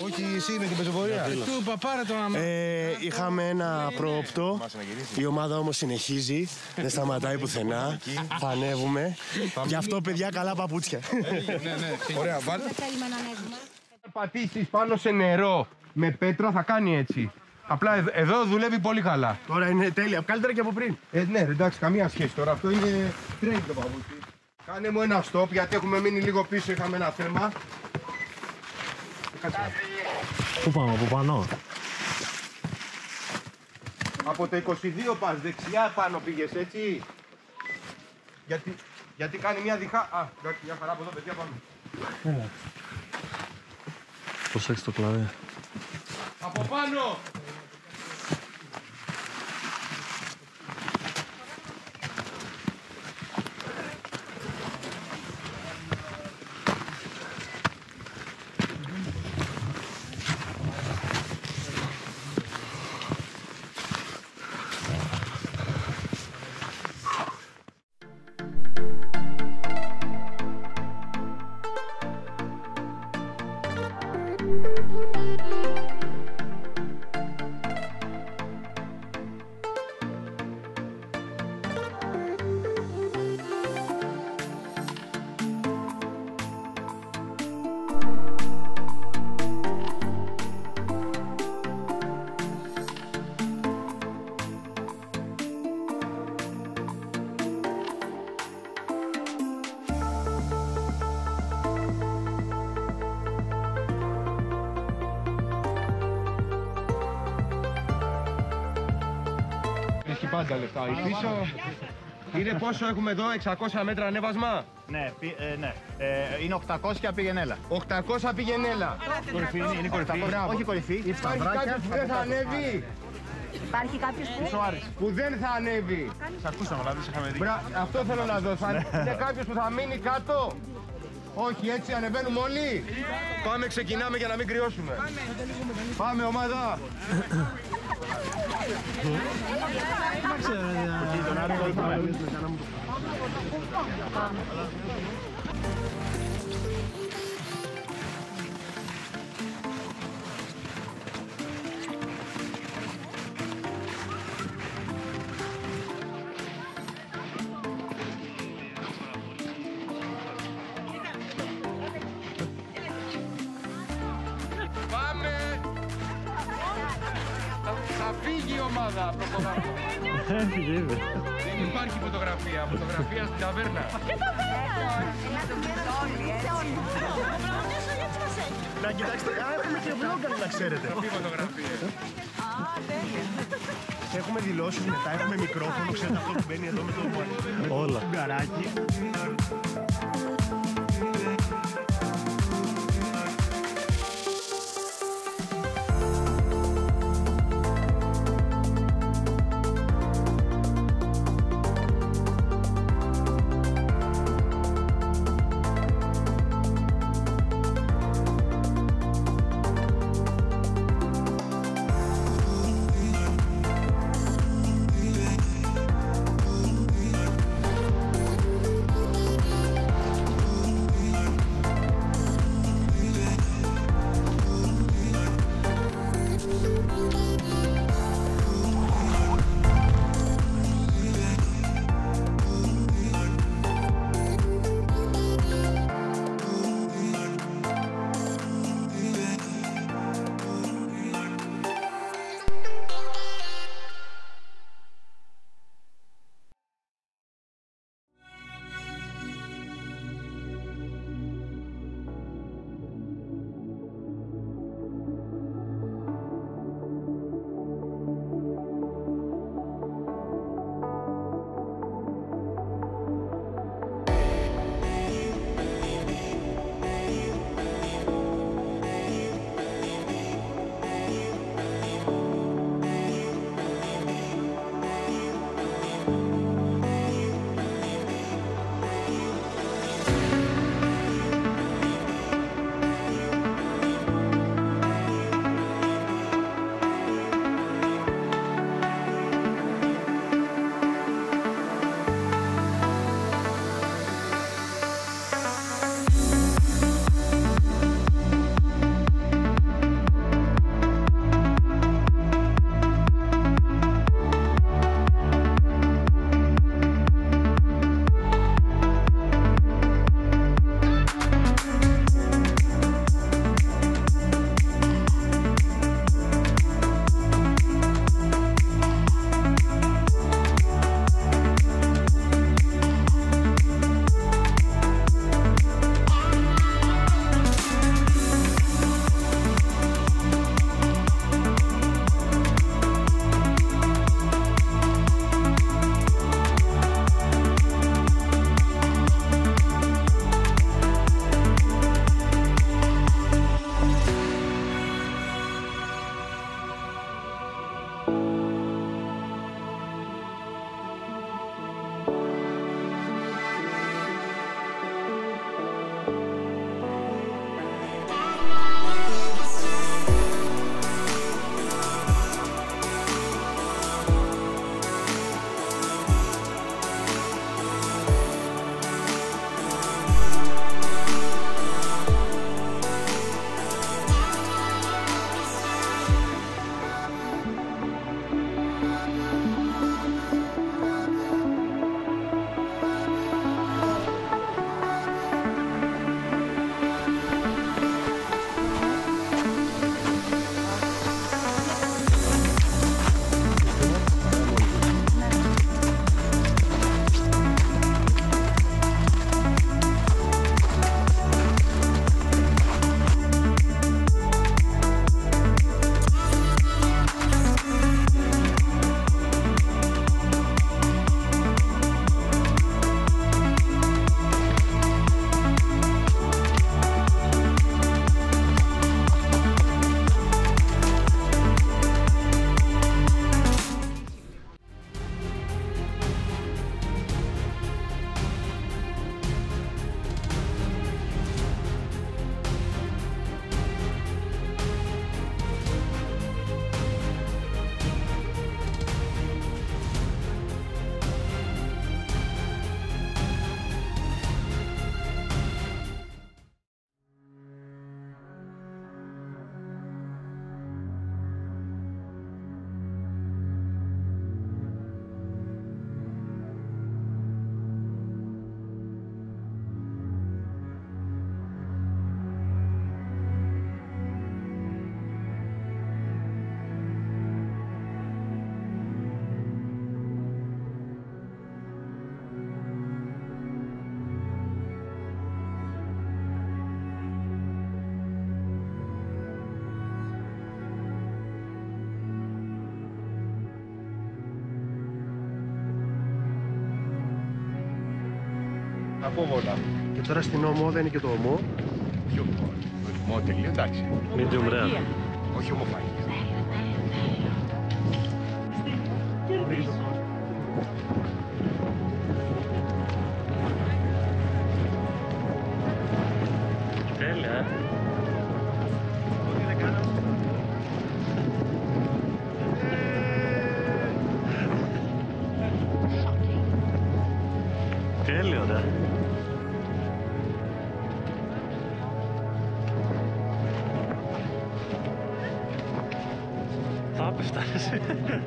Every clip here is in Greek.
Όχι εσύ με την πεζοπορία. Του παπάρα το άμα. Είχαμε ένα προόπτο. Η ομάδα όμως συνεχίζει. Δεν σταματάει πουθενά. Θα ανέβουμε. Γι' αυτό, παιδιά, καλά παπούτσια. Ωραία, βάλε. Αν πατήσεις πάνω σε νερό με πέτρα θα κάνει έτσι. Απλά εδώ δουλεύει πολύ καλά. Τώρα είναι τέλεια. Καλύτερα και από πριν. Ναι, εντάξει, καμία σχέση τώρα. Αυτό είναι τρέιν το παπούτσι. Κάνε μου ένα stop γιατί έχουμε μείνει λίγο πίσω. Είχαμε ένα θέμα. Πού πάμε, από πάνω? Από το 22 πας, δεξιά πάνω πήγες, έτσι. Γιατί κάνει μια διχά... Α, εντάξει, μια χαρά από εδώ, παιδιά, πάμε. Προσέξτε το κλαδί. Από πάνω! Έχει πάντα λεφτά. Η πίσω είναι πόσο έχουμε εδώ, 600 μέτρα ανέβασμα. Ναι, είναι 800 πήγαινε έλα. 800 πήγαινε έλα. Κορυφή είναι κορυφή. Όχι κορυφή. Υπάρχει κάποιος που δεν θα ανέβει. Υπάρχει κάποιος που δεν θα ανέβει. Σε ακούσαμε, δηλαδή σε είχαμε δει. Αυτό θέλω να δω. Είναι κάποιος που θα μείνει κάτω. Όχι, έτσι ανεβαίνουμε όλοι. Πάμε, ξεκινάμε για να μην κρυώσουμε. Πάμε, ομάδα. Πάμε! Θα φύγει η ομάδα προχωράμε. Δεν υπάρχει φωτογραφία. Φωτογραφία στην ταβέρνα. Να κοιτάξτε, έχουμε και vlog, να ξέρετε. Τι φωτογραφίες. Έχουμε δηλώσεις μετά, έχουμε μικρόφωνο, ξέρετε αυτό που μπαίνει εδώ με το Όλα. γκαράκι. απόβολα. Και τώρα στην ομό δεν είναι και το ομό. Ποιο μότελ, εντάξει. Medium rare. Όχι ομοφάγη. Τέλεια. Τέλειο, ρε. Θα πέφτα, εσύ.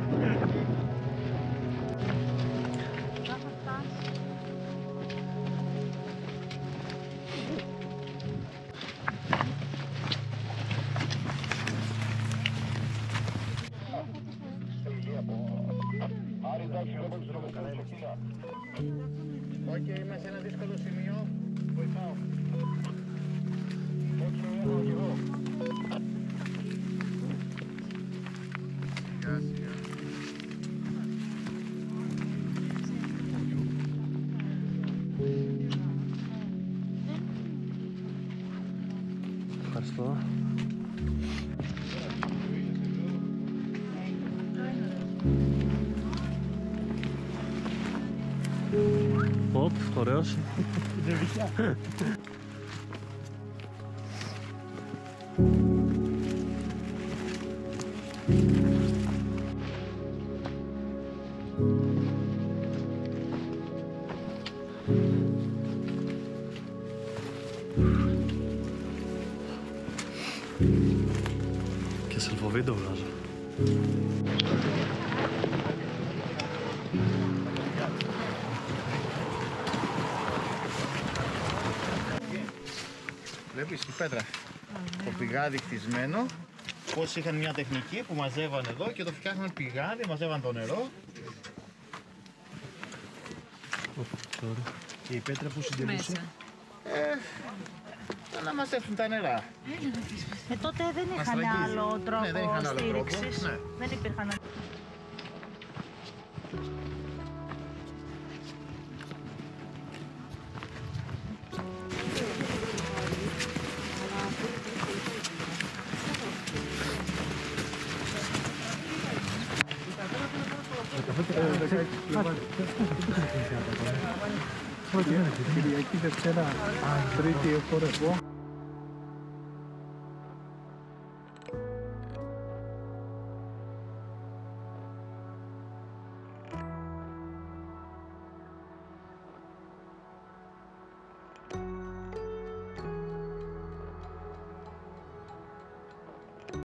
Όχι, είμαι σε ένα δύσκολο σημείο. Βοηθάω. Ευχαριστώ. Οπ, ωραίος. Και σελφοβίντεο βγάζω. Βλέπεις η πέτρα. Το πηγάδι χτισμένο. Πώς είχαν μια τεχνική που μαζεύαν εδώ και το φτιάχναν πηγάδι, μαζεύαν το νερό. Και η πέτρα που συντηρούσε. Να μαζεύουν τα νερά. Τότε δεν είχαν άλλο τρόπο Ναι, δεν είχαν άλλο τρόπο. στήριξης. Ναι. Δεν υπήρχαν. Κυριακή, Δευτέρα, Τρίτη, έχω ρεπό.